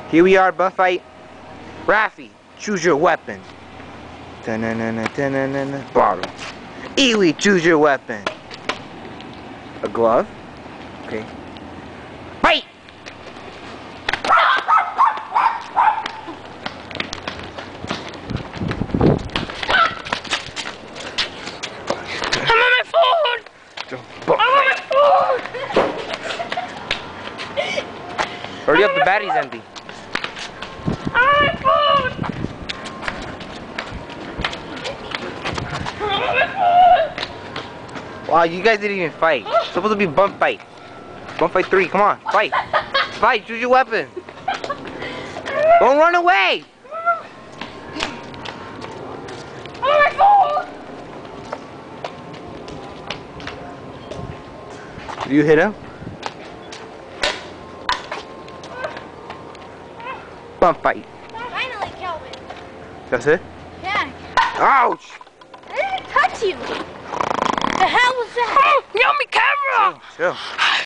Here we are, bump fight. Rafi, choose your weapon. Bottle. Iwi, choose your weapon. A glove. Okay. Fight! I'm on my phone! I'm on my phone! Hurry up, the battery's empty. I'm on my phone! I'm on my phone! Wow, you guys didn't even fight. It's supposed to be bump fight. Bump fight 3, come on, fight. Fight, choose your weapon. Don't run away! I'm on my phone! Did you hit him? Bump fight. Finally, Kelvin. That's it? Yeah. Ouch! I didn't touch you. The hell was that? Yummy camera! Chill.